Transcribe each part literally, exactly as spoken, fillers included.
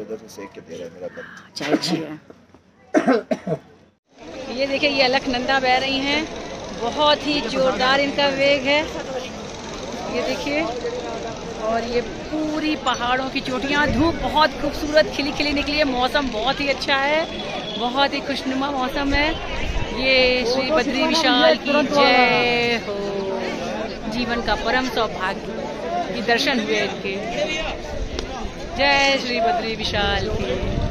उधर से सेक के दे रहा है मेरा बंद। चाय अच्छी है। ये देखिए ये अलकनंदा बह रही हैं, बहुत ही जोरदार इनका वेग है, ये देखिए। और ये पूरी पहाड़ों की चोटियाँ, धूप बहुत खूबसूरत खिली खिली निकली है, मौसम बहुत ही अच्छा है, बहुत ही खुशनुमा मौसम है। ये श्री बद्री विशाल की जय हो, जीवन का परम सौभाग्य, ये दर्शन हुए इनके। जय श्री बद्री विशाल की।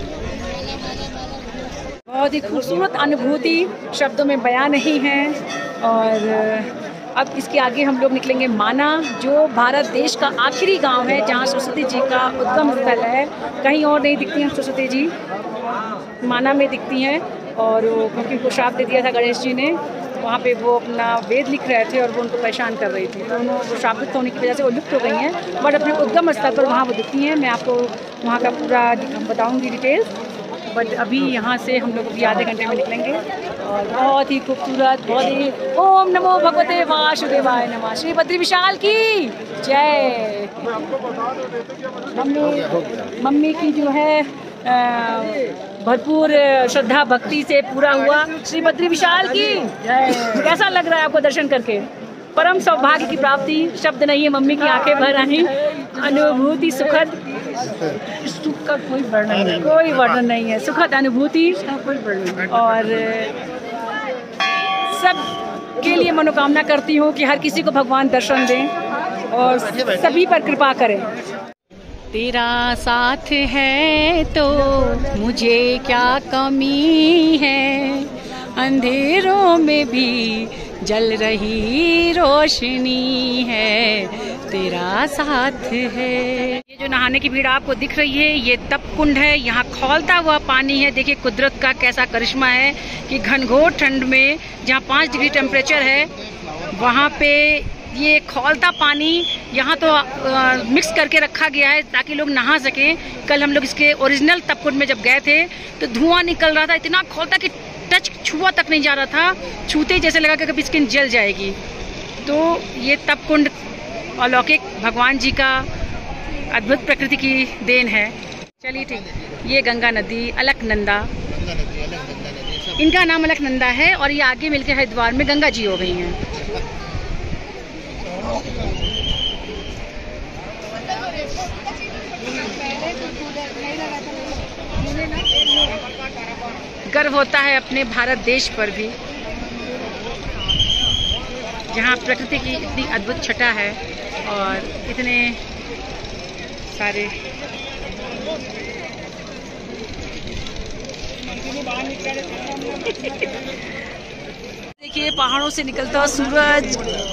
बहुत ही खूबसूरत अनुभूति, शब्दों में बयां नहीं है। और अब इसके आगे हम लोग निकलेंगे माना, जो भारत देश का आखिरी गांव है जहां सरस्वती जी का उद्गम स्थल है। कहीं और नहीं दिखती हैं सरस्वती जी, माना में दिखती हैं। और वो क्योंकि उनको श्राप दे दिया था गणेश जी ने, वहाँ पे वो अपना वेद लिख रहे थे और वो उनको परेशान कर रही थी, तो उन्होंने श्रापित होने की वजह से वो लुप्त हो गई हैं। बट अपने उद्गम स्थल पर वहाँ वो दिखती हैं। मैं आपको वहाँ का पूरा बताऊँगी डिटेल्स। बट अभी यहाँ से हम लोग अभी आधे घंटे में निकलेंगे। और बहुत ही खूबसूरत, बहुत ही ओम नमो भगवते वासुदेवाय नमः, श्री बद्री विशाल की जय। मम्मी मम्मी की जो है भरपूर श्रद्धा भक्ति से पूरा हुआ, श्री बद्री विशाल की जय। कैसा लग रहा है आपको दर्शन करके? परम सौभाग्य की प्राप्ति, शब्द नहीं है, मम्मी की आंखें भर आई, अनुभूति सुखद, सुख का कोई वर्णन नहीं, कोई वर्णन नहीं है, सुखद अनुभूति कोई वर्णन। और सब के लिए मनोकामना करती हूँ कि हर किसी को भगवान दर्शन दें और सभी पर कृपा करें। तेरा साथ है तो मुझे क्या कमी है, अंधेरों में भी जल रही रोशनी है, तेरा साथ है। ये जो नहाने की भीड़ आपको दिख रही है, ये तप कुंड है, यहाँ खौलता हुआ पानी है। देखिए कुदरत का कैसा करिश्मा है कि घनघोर ठंड में जहाँ पाँच डिग्री टेम्परेचर है, वहाँ पे ये खौलता पानी यहाँ तो आ, मिक्स करके रखा गया है ताकि लोग नहा सकें। कल हम लोग इसके ओरिजिनल तपकुंड में जब गए थे तो धुआं निकल रहा था, इतना खौलता कि टच छुआ तक नहीं जा रहा था, छूते जैसे लगा कि कभी स्किन जल जाएगी। तो ये तपकुंड अलौकिक भगवान जी का अद्भुत प्रकृति की देन है। चलिए ठीक, ये गंगा नदी अलकनंदा, इनका नाम अलकनंदा है और ये आगे मिलकर हरिद्वार में गंगा जी हो गई हैं। गर्व होता है अपने भारत देश पर भी, जहाँ प्रकृति की इतनी अद्भुत छटा है और इतने सारे देखिए पहाड़ों से निकलता हुआ सूरज,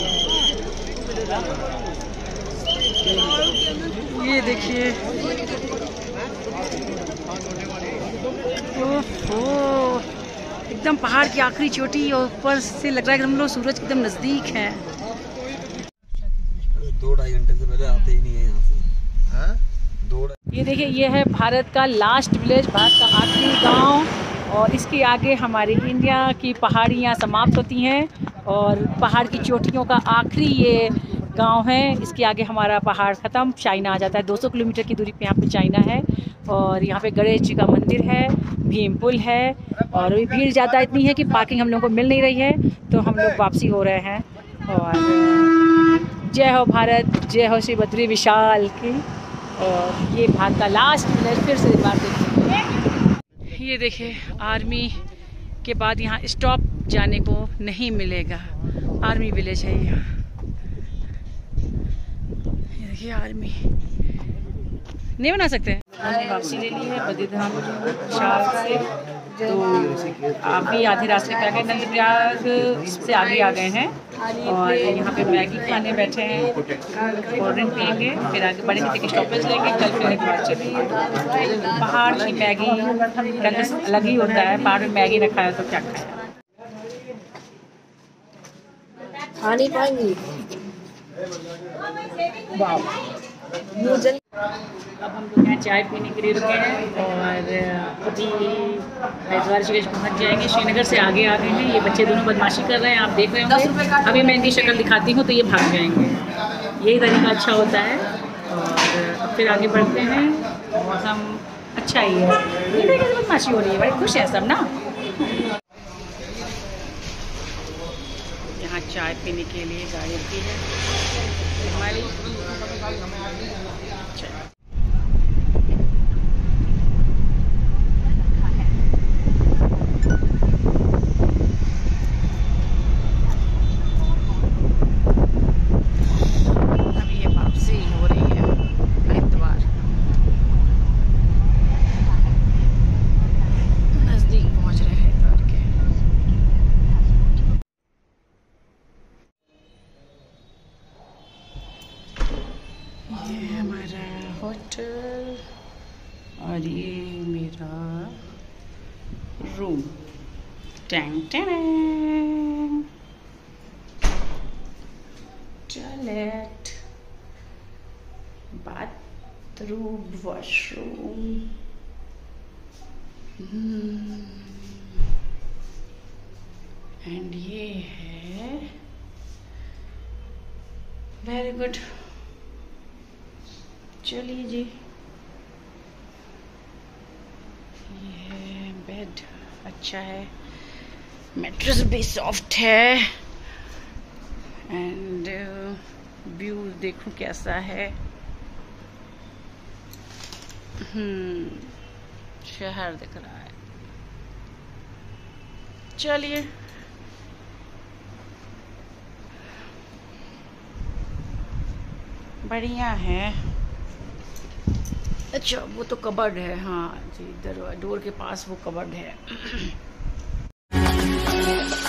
ये देखिए ओहो, एकदम पहाड़ की आखिरी चोटी और ऊपर से लग रहा है कि हम लोग सूरज के एकदम नजदीक हैं। दो ढाई घंटे से पहले आते ही नहीं है यहाँ से। हाँ? दो ये देखिए ये है भारत का लास्ट विलेज, भारत का आखिरी गांव, और इसके आगे हमारी इंडिया की पहाड़ियाँ समाप्त होती हैं और पहाड़ की चोटियों का आखिरी ये गांव है। इसके आगे हमारा पहाड़ ख़त्म, चाइना आ जाता है। दो सौ किलोमीटर की दूरी पे यहाँ पे चाइना है और यहाँ पे गणेश जी का मंदिर है, भीम पुल है। और अभी भीड़ ज़्यादा इतनी है कि पार्किंग हम लोगों को मिल नहीं रही है, तो हम लोग वापसी हो रहे हैं। और जय हो भारत, जय हो श्री बद्री विशाल की। और ये भारत का लास्ट विलेज, फिर से एक बार देखिए, ये देखिए आर्मी के बाद यहाँ स्टॉप जाने को नहीं मिलेगा, आर्मी विलेज है यहाँ। ये देखिए आर्मी नहीं बना सकते। हमने वापसी ले ली है बद्रीधाम विशाल से, तो आप भी आधे रास्ते पे आ गए, नंदप्रयाग से आगे आ गए हैं और यहाँ पे मैगी खाने बैठे हैं, कोल्ड ड्रिंक पियेंगे, फिर आगे बड़े मीठे के स्टॉपेज लेंगे। कल फिर एक बार चलिए, पहाड़ की मैगी रंग अलग ही होता है, पहाड़ में मैगी न खाया तो क्या खाया। खा नहीं पाएंगी। अब हम लोग यहाँ चाय पीने के लिए रुके हैं और अभी हरिद्वार विलेज पहुँच जाएंगे। श्रीनगर से आगे आ गए हैं। ये बच्चे दोनों बदमाशी कर रहे हैं, आप देख रहे होंगे। अभी मैं इनकी शक्ल दिखाती हूँ तो ये भाग जाएंगे, यही तरीका अच्छा होता है। और अब फिर आगे बढ़ते हैं। मौसम अच्छा ही है। ये देखिए तो बदमाशी हो रही है, बड़े खुश हैं सब ना। यहाँ चाय पीने के लिए गाड़ी की है हमारी। होटल और ये मेरा रूम। टैंग टैंग टॉयलेट, बाथरूम, वॉशरूम। एंड ये है वेरी गुड। चलिए जी, ये बेड अच्छा है, मैट्रेस भी सॉफ्ट है। एंड व्यू देखो कैसा है। हम्म शहर दिख रहा है। चलिए बढ़िया है। अच्छा वो तो कबर्ड है, हाँ जी, डोर के पास वो कबर्ड है।